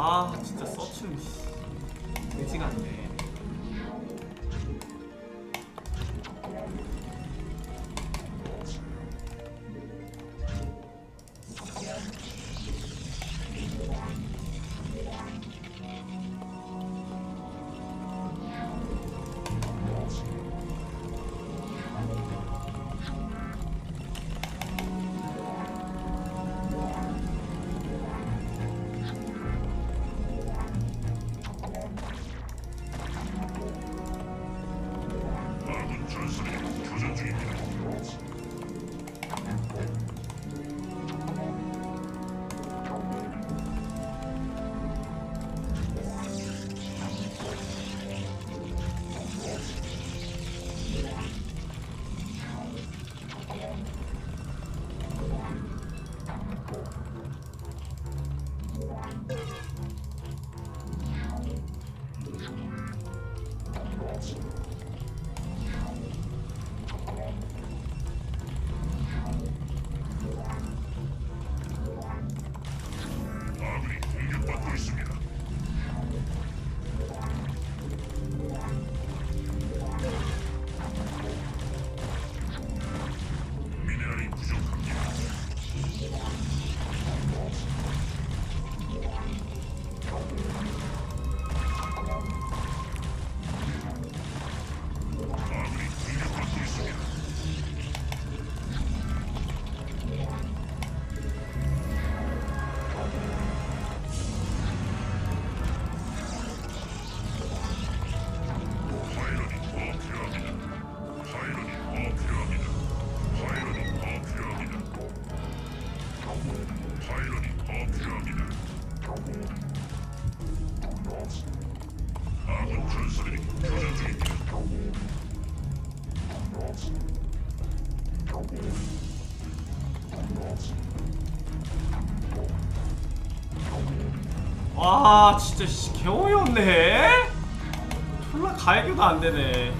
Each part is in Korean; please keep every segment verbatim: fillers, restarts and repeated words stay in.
아 진짜 서춘 의지가 안돼. 와 진짜 씨 개어이없네. 졸라 가해교도 안되네.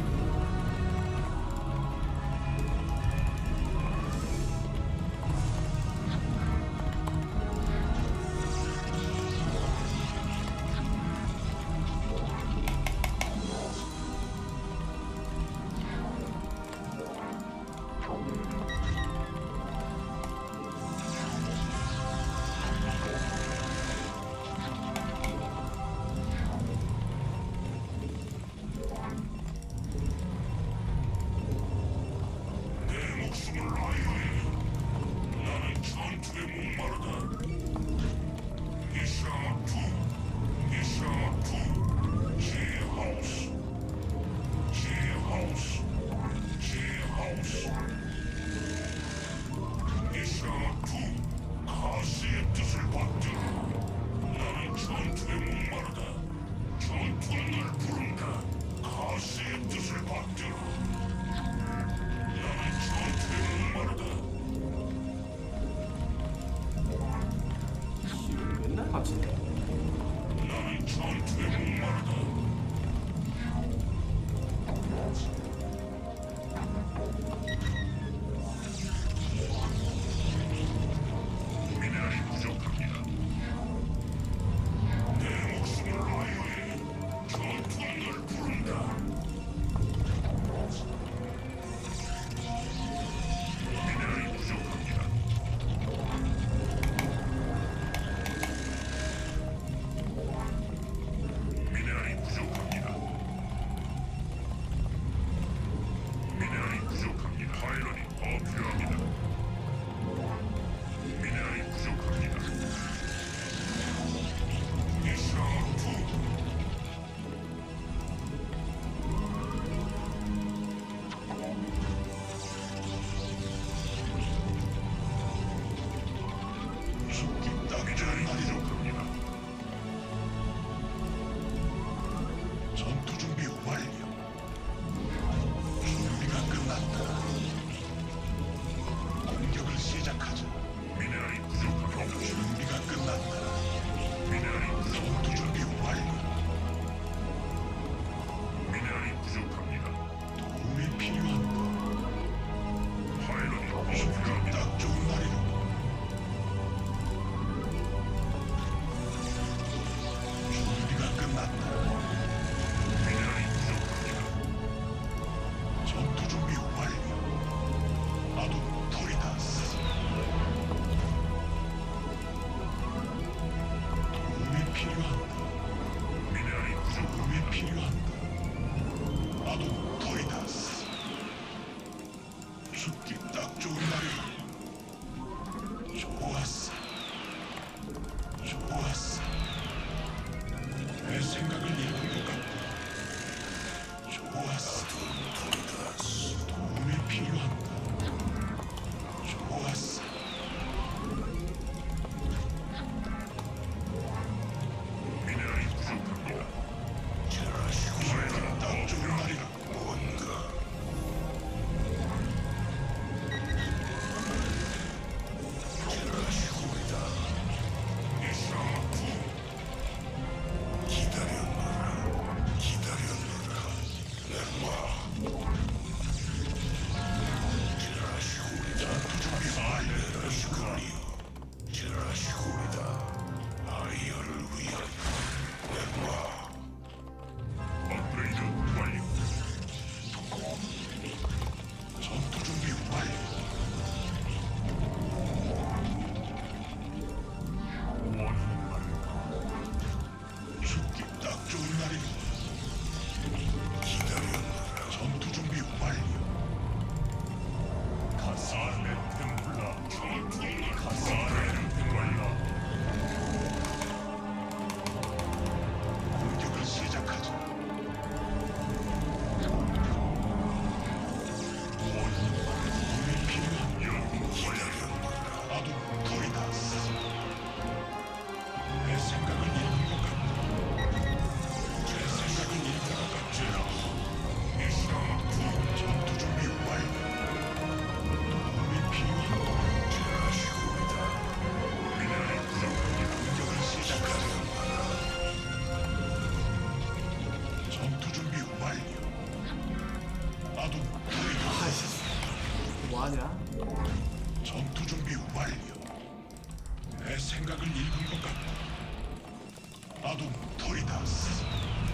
생각을 읽은 것 같다. 아동 토리다스.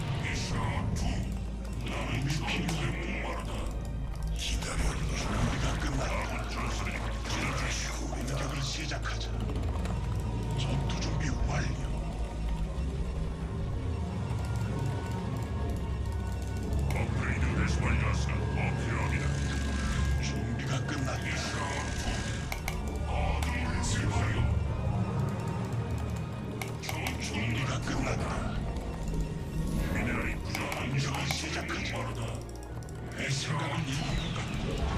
도움이 필요하다. 기다려. 준비가 끝났다. 공격을 시작하자. 전투 준비 완료. 업그레이드 에스파리가스가 더 필요합니다. 준비가 끝났다. 준비가 끝났다. 미네랄이 부족한 공격을 시작하자. 내 생각을 읽은 것 같다.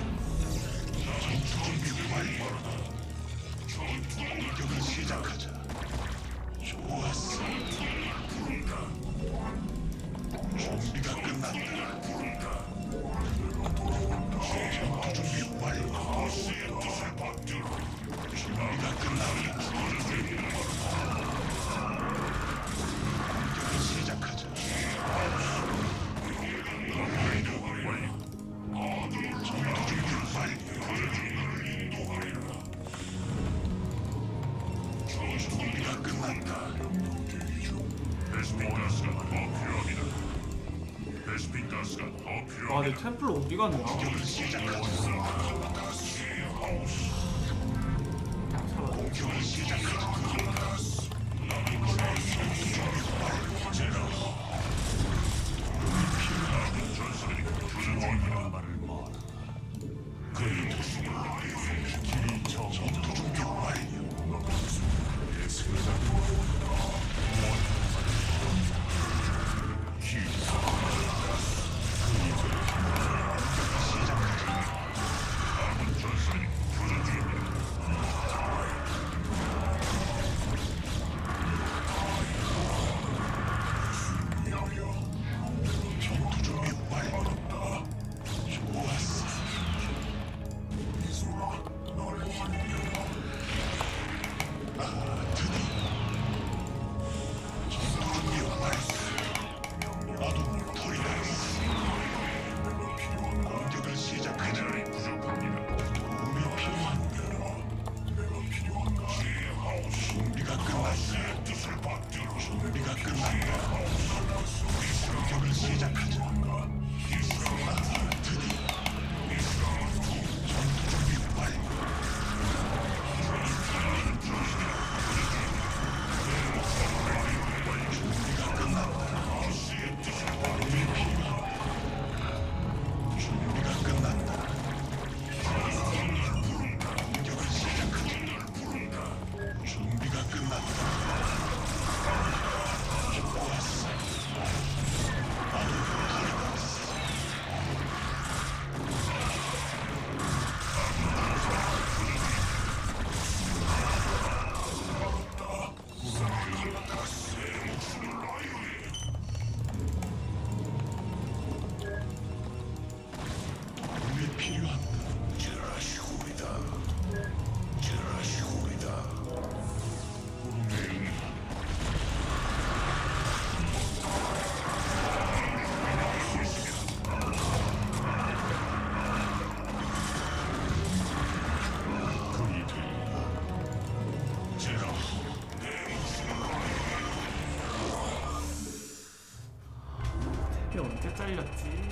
전투 준비 완료. 공격을 시작하자. 좋았어. 준비가 끝났다. 전투 준비 완료. 준비가 끝났다. 공격을 시작하자. 전투 준비 완료. 준비가 끝났다. 베스핀 가스가 더 필요합니다. 베스핀 가스가 더 와, 필요합니다. 내 템플 어디 갔냐? 공격을 시작하자. 공격을 시작하자. 전사들이 교전중입니다. 말을 마라. 그의 도시가 길이 저 전투 준비 완료. 전사들이 교전 중입니다. 전투 준비 완료. 좋았어. 아, 드디어. 전투 준비 완료. 아동 토리다스. 공격을 시작하자. 미네랄이 부족합니다. 도움이 필요한가? 준비가 끝났어. 준비가 끝났다. 공격을 시작하자. 아, 드디어. 전투 준비 완료. 준비가 끝났다. 도움이 필요한가? 준비가 끝났다. 공격을 시작하자. 준비가 끝났다. 좋았어. 아동 토리다스. 도움이 필요한가? 지라시오이다. 지라시오이다. 그이 들린다. 제라. 템이 언제 잘렸지?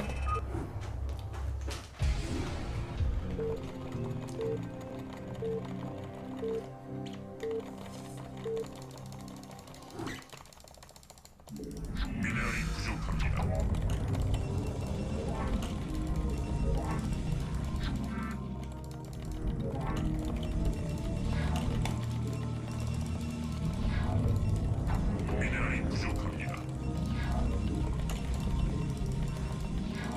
미네랄이 부족합니다. 미네랄이 부족합니다.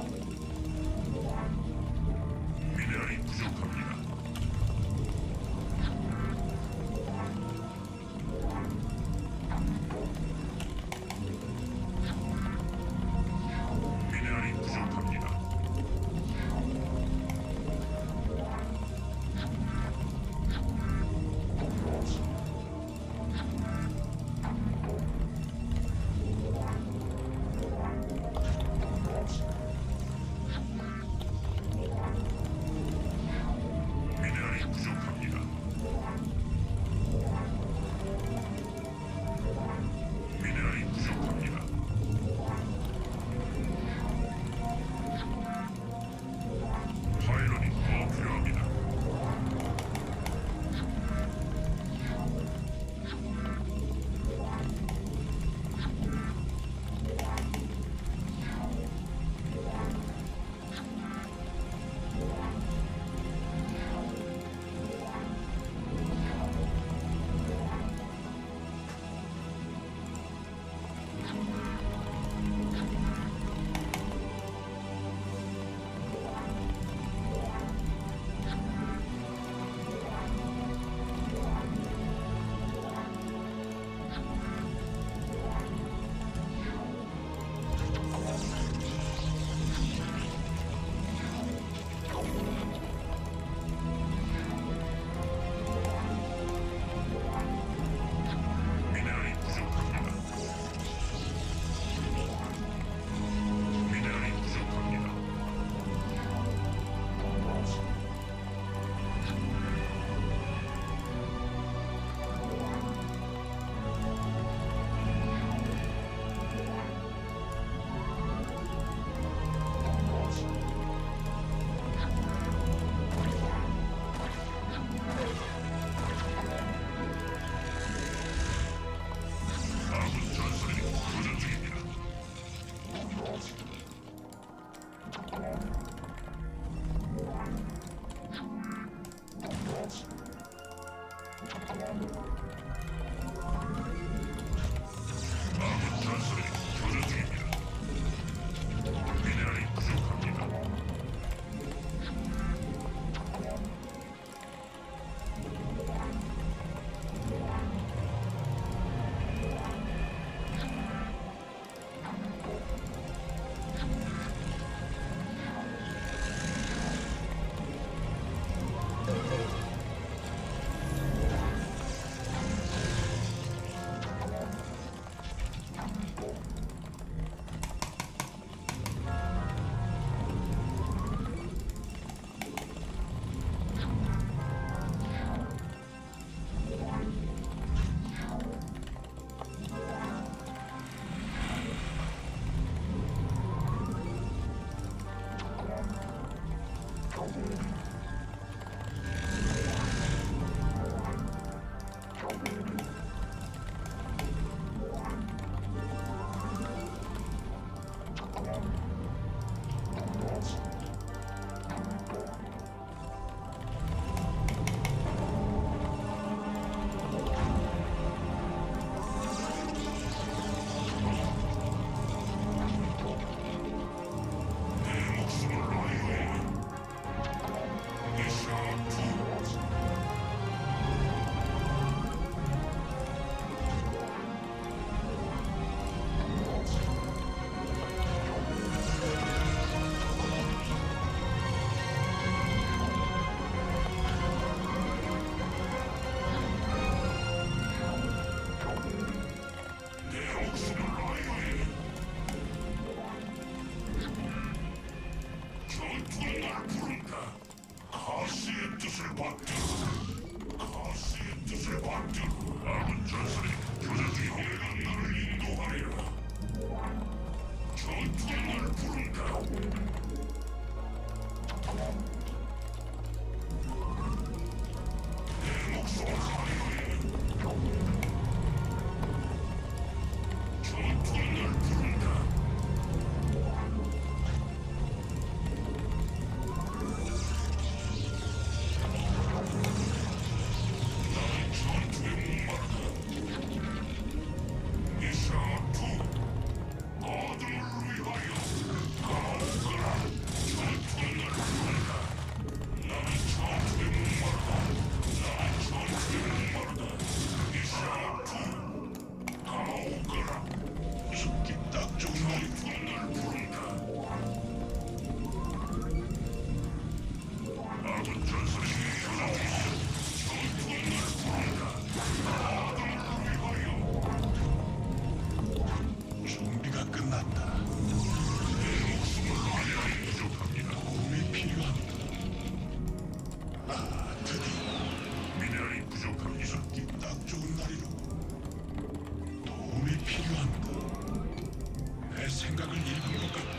필요한가? 내 생각을 읽은 것 같다.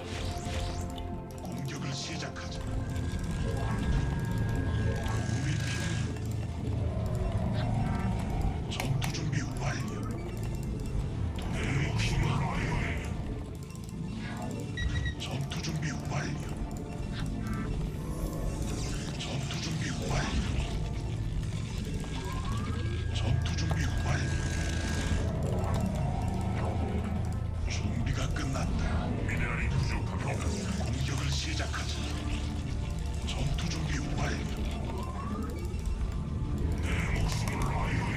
공격을 시작하자. 도움이 필요한가? 전투 준비 완료. 도움이 필요한가? 전투 준비 완료. 전투 준비 완료. 전투 준비 완료. 준비가 끝났다. 미네랄이 부족합니다. 공격을 시작하자. 전투 준비 완료. 내 목숨을 아유해.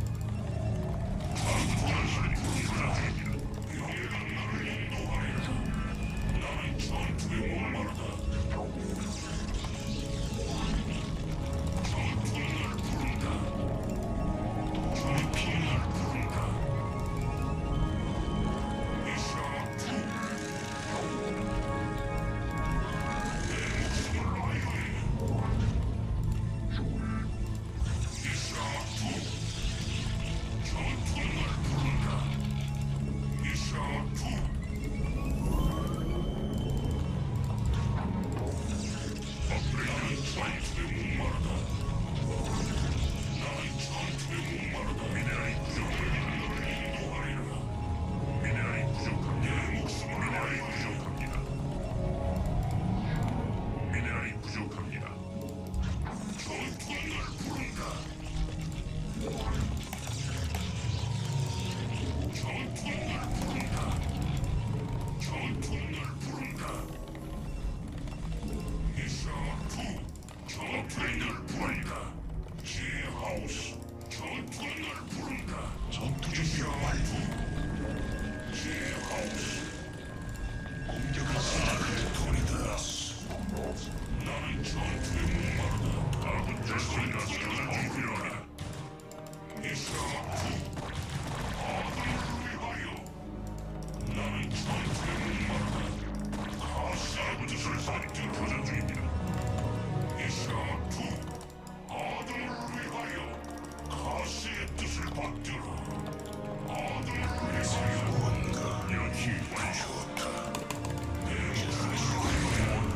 전투를 부르다. 영예가 나를 인도하리라. 나는 전투에 목마르다. 전투는 날 부른다. 도움이 필요한 부른다. 이샤투. 내 목숨을 아유해. 이샤투. 전투는 날 부른다. 이샤투. 업그레이드 전투에 목마르다. 나는 전투에 목마르다. 미네랄이 부족합니다. 인도하리라. 미네랄이 부족합니다. 내 목숨을 미네랄이 부족합니다. 미네랄이 부족합니다. 전투는 날 부른다. 전투는 날 부른다. 전투는 날 부른다. 이샤투. 전투는 날 부른다. 제하우스. 전투는 날 부른다. 전투 준비 완료. 제하우스. 공격을 시작하자. 토리다스. 나는 전투에 목마르다. 아군 절소리가 전투 필요하다. 이샤투. 아군을 위하여. 나는 전투에 목마르다. 가시의 뜻을 선택 교전 중입니다. 이샤투. 아군을 위하여. 가시의 뜻을 받들어. 아군을 위하여. 뭔가 여기 완료. 좋다. 내 목숨을 위하여.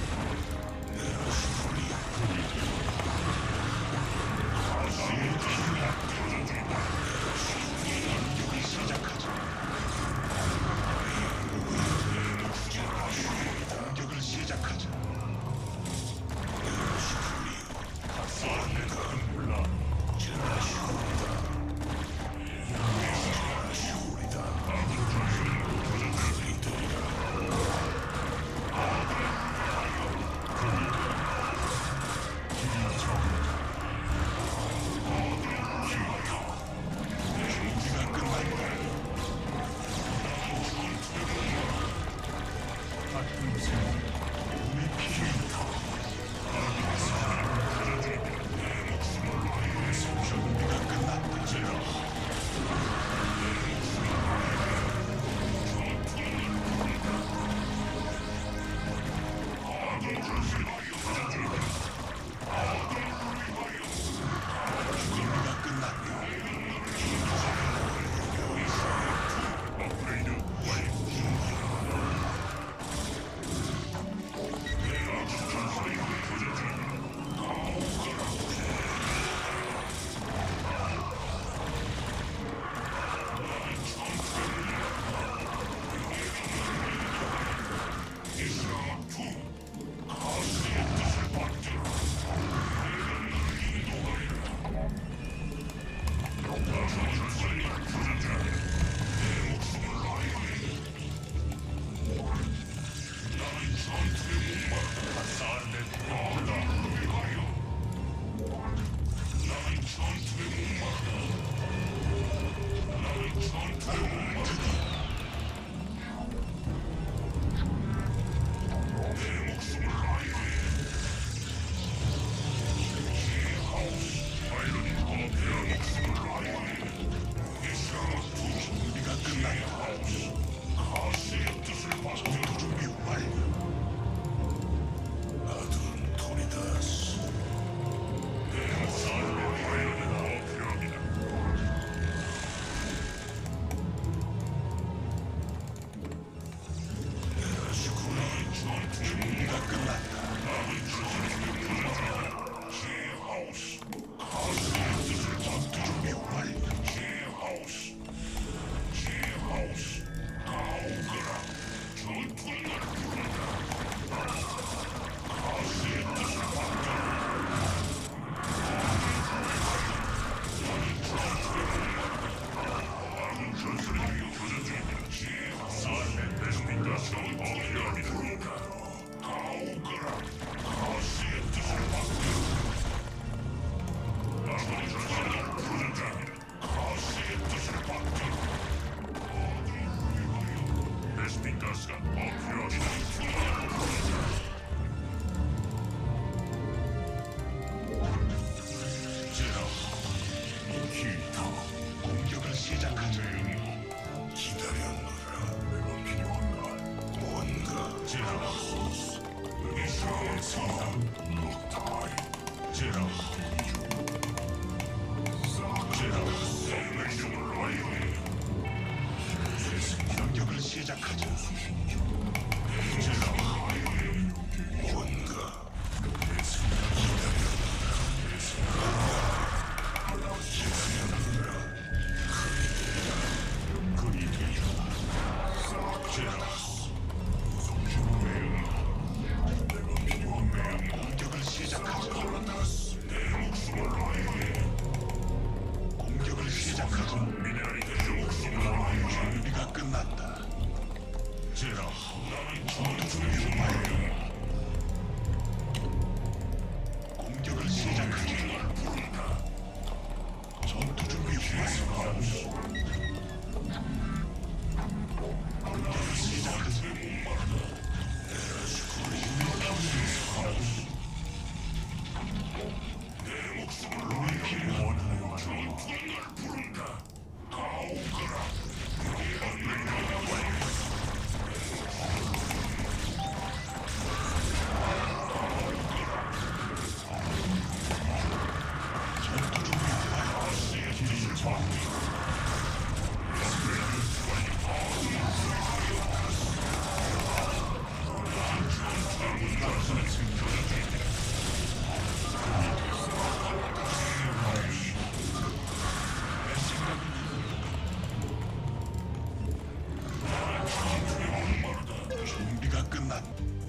가시의 뜻을 받들어 중입니다. 공격을 시작하자. 공격을 시작하자. 몰라. 준비가 끝났다. 도움이 필요한가? 준비가 끝났다. 준비가 끝났다. 업그레이드 완료. 내가 전사이고 교전 중입니다. 이샤투. 가시의 뜻을 받들어. 나는 전사이고 교전 중입니다. 내 목숨을 아유해. 나는 전투에 목마르다. 사르네 아군을 위하여. 나는 전투에 목마르다. 나는 전투에 목마르다. 내 목숨을 아유해. 제하우스. 아이러니 내 목숨을 아유해. 이샤투. 시작하자. 뭔가 내 생각이 그리 되라. 제라스 공격을 시작하자. 내 목숨을 다해. 공격을 시작하자. 미네랄이 내 목숨을 다해. 준비가 끝났다. 제라, 나는 전투 준비 완료. 공격을 시작하자. 전투 준비 완료. 공격을 시작하자. 내 목숨을 다해. 원하여 전투가 날 부른다. 가오거라. 준비가 끝났다.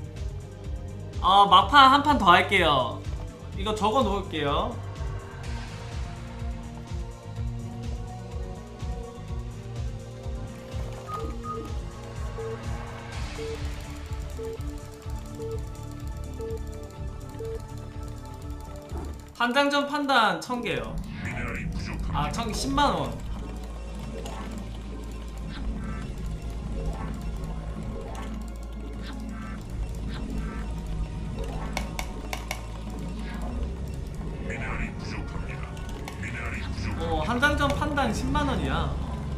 아 막판 한 판 더 할게요. 이거 적어 놓을게요. 한장전 판단 천 개요. 미네랄이 부족합니다. 아, 천 십만 원. 미네랄이 부족합니다. 미네랄이 부족. 어, 한장전 판단 십만 원이야.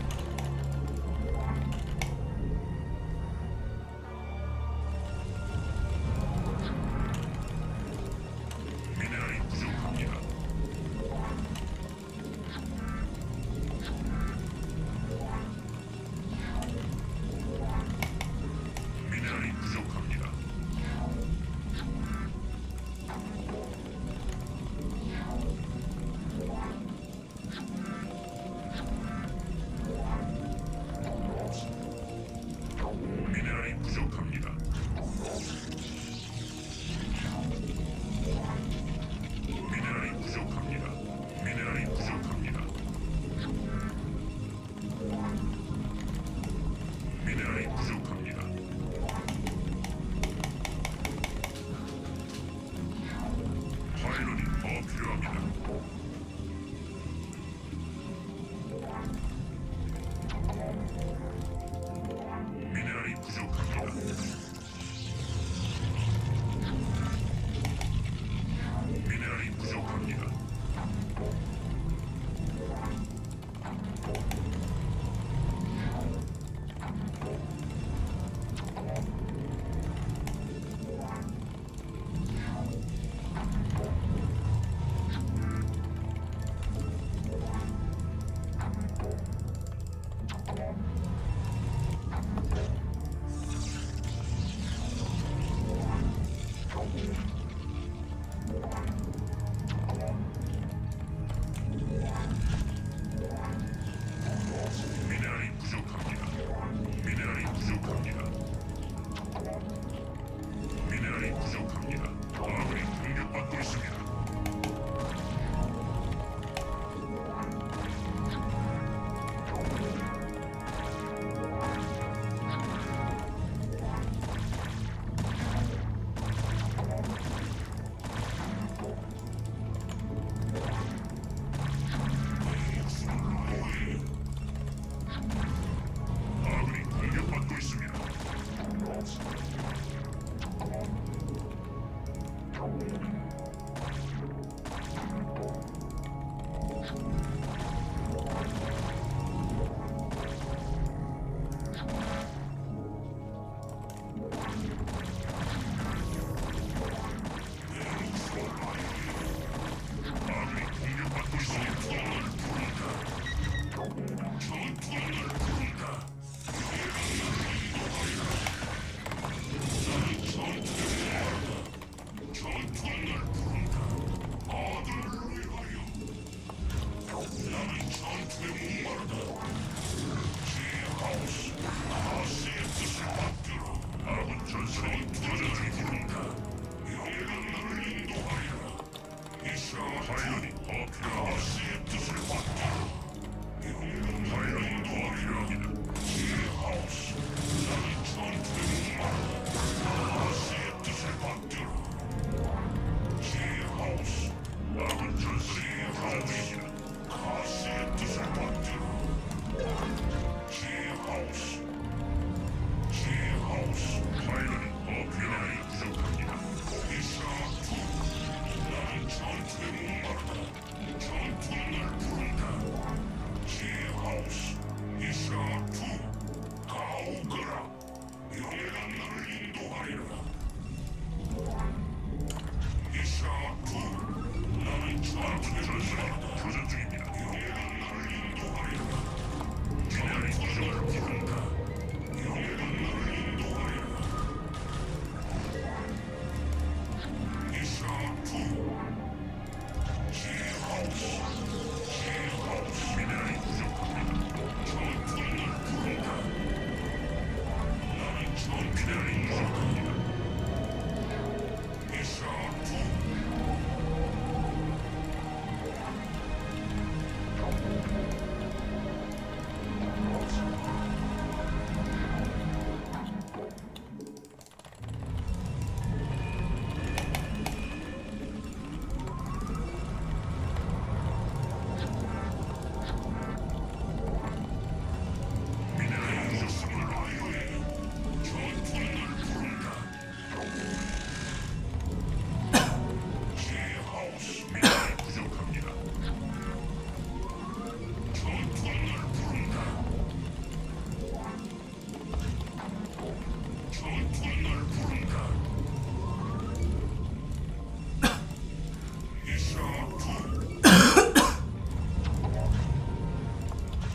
미네랄이 부족합니다. 미네랄이 부족합니다.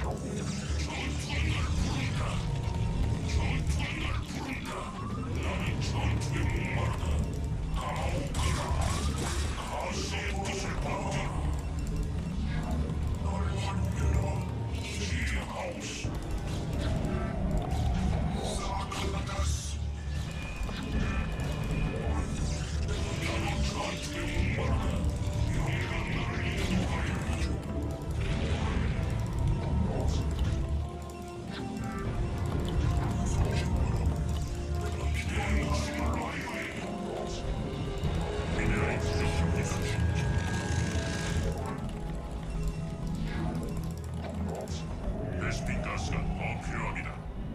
베스핀 가스가 더 필요합니다.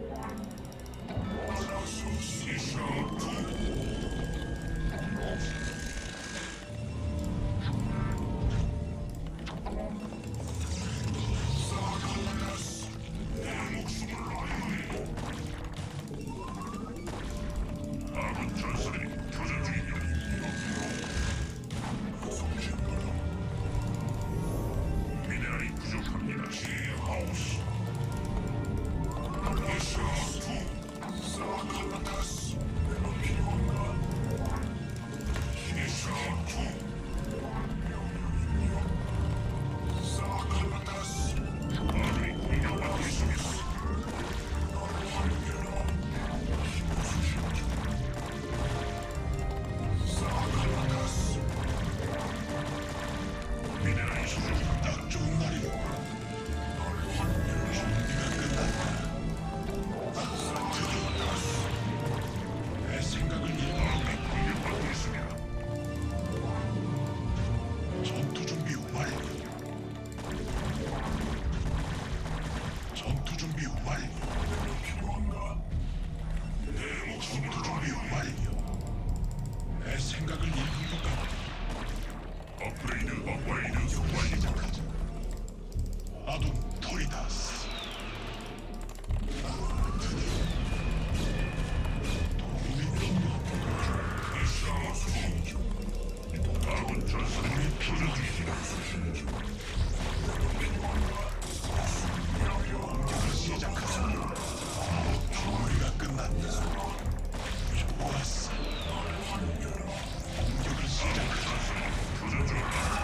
아군 전사들이 교전 중입니다. 미네랄이 부족합니다. 하우스. 아군이 공격받고 있습니다. 미네랄이 부족합니다. 딱 좋은 날이고 준비가 끝났다. 내 생각을 아군이 공격받고 있습니다. 전투 준비 완료. 전투 준비 완료. 내 목숨 전투 준비 완료. 내 생각을 읽은 것 같아. 업그레이드 업그레이드 완료. 시작하자. 아둔 토리다스. 도움이 필요하다. 아군 전사들이 교전 중입니다. 공격을 시작하자. 준비가 끝났다. 좋았어. 공격을 시작하자. 교전 중입니다.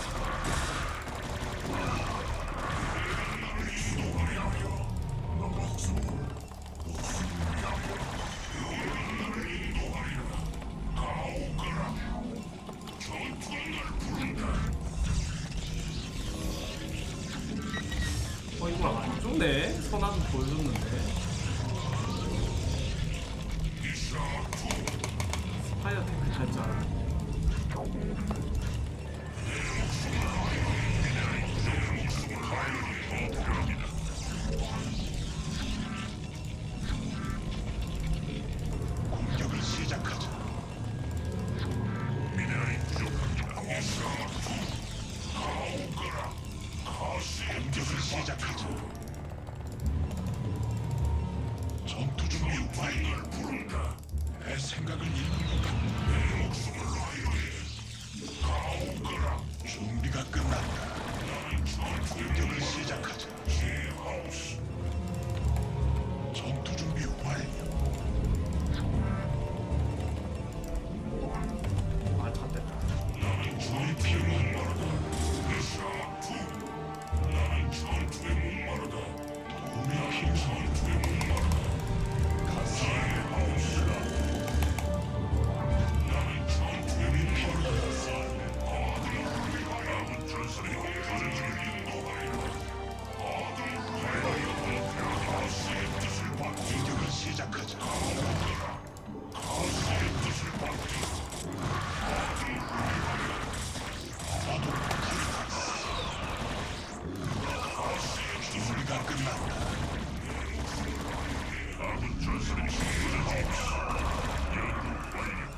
어 이거 안 좋네. 선한 보여줬는데. 스파이어 테크 할 줄 알아. 공격을 시작하자. 미네랄이 부족합니다. 공격을 시작하자. 전투 준비 완료. 부른다. 내 생각을 읽는 것 같다. 내 목숨을 위해 가오거라. 준비가 끝났다. 공격을 시작하자. 제하우스. 전투 준비 완료. 아 잣됐다. 나는 주의 필요한 말하다. 에샤투. 나는 전투에 목마르다. 도움이 필요한 전투에 목마르다. 가사의 하우스라. 나는 전투에 필요하다. 아군 전사들이 교전 중에 인도하리라. 아들 하이라이어 가스의 뜻을 받고 공격을 시작하자. 가스의 뜻을 받고 나도 준비가 끝났다. 아군 전사들이 교전 중입니다. 연구 완료.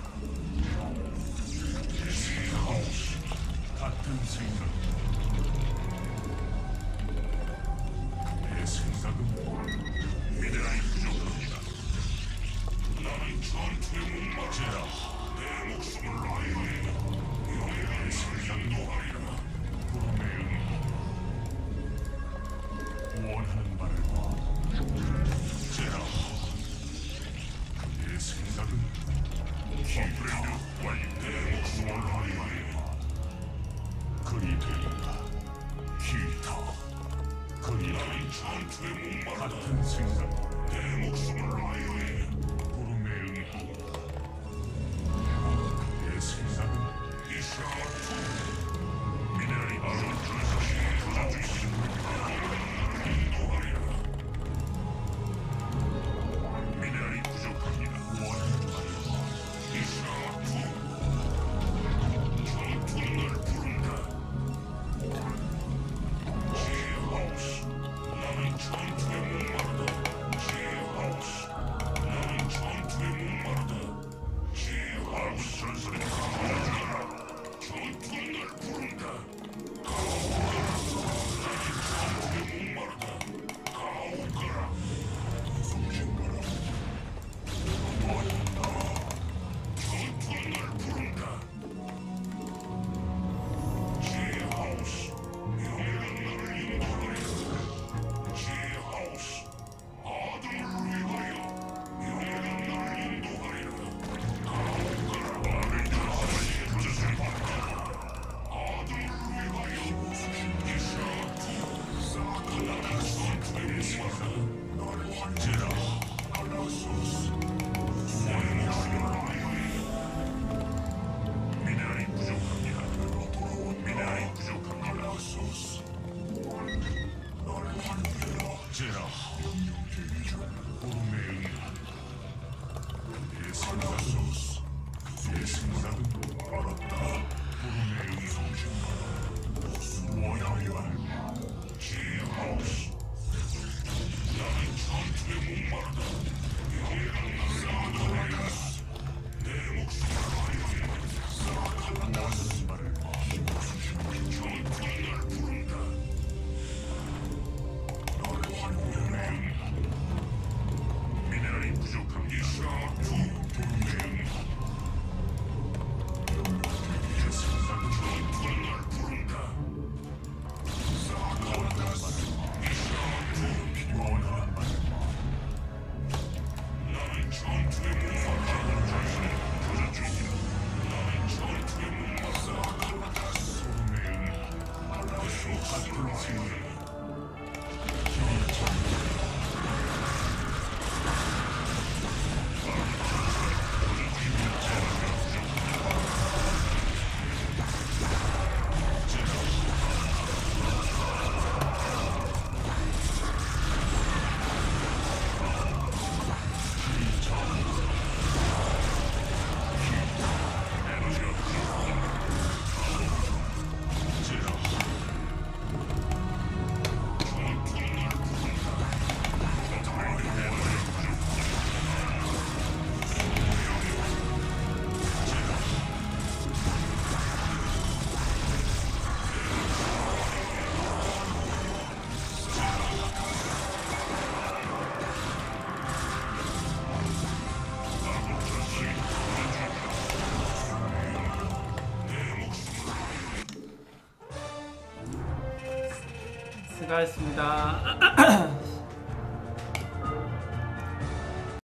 하우스 같은 생각. 내 생각은 미네랄이 부족합니다. 나는 전투에 목마르다. 내 목숨을 위해 내 생각도 하리라. 구름의 응. 원한 같은 생각. 내 목숨을 라이오에 부름에 응하오. 내 생각은 이샤투. 미네랄이 부족하니 교전 중이다. 인도하리라. 미네랄이 부족합니다. 원하는 바를 이샤투. 전투를 부른다. 제하우스. 나는 전투에 목마르다. 제하우스. 나는 전투에 목마르다. 제하우스. 전설의 강자라. 전투를 부른다. 가오가라. 나는 전투에 목마르다. 가오가라. 숨쉬거라. 원한다. 전투를 부른다. 제하우스. 명예는 나를 인도하리라. 제하우스. 아들을 위하여 명예는 나를 인도하리라. 가오가라. 나를 인도하리라. 그것을 받아라. 아들을 위하여 이샤투. 나는 전투에 목마르다. 나를 환제라. 알라소스. 내 목숨을 라이오에. 미네랄이 부족합니다. 미네랄이 부족합니다. 알라소스. 나를 환제라. 제라. 부름에 응하오. 내 생각은 내 생각은 알았다. 부름에 응하오. 수워야만. 제하우스. 나는 전투에 목마르다. 명예는 나를 인도하리라. 내 목숨을 라이오에. 원하는 바를 전투를 부른다. 너를 환영해. 미네랄이 부족합니다. 이샤투. 부름에 내 생각은 전투를 부른다. 원하는 바를 이샤투. 원하는 바를 나는 전투에 목마르다. 교전 중이다. 나는 전투에 목마르다. 부름에 응하오. 같은 생각. 수고하셨습니다.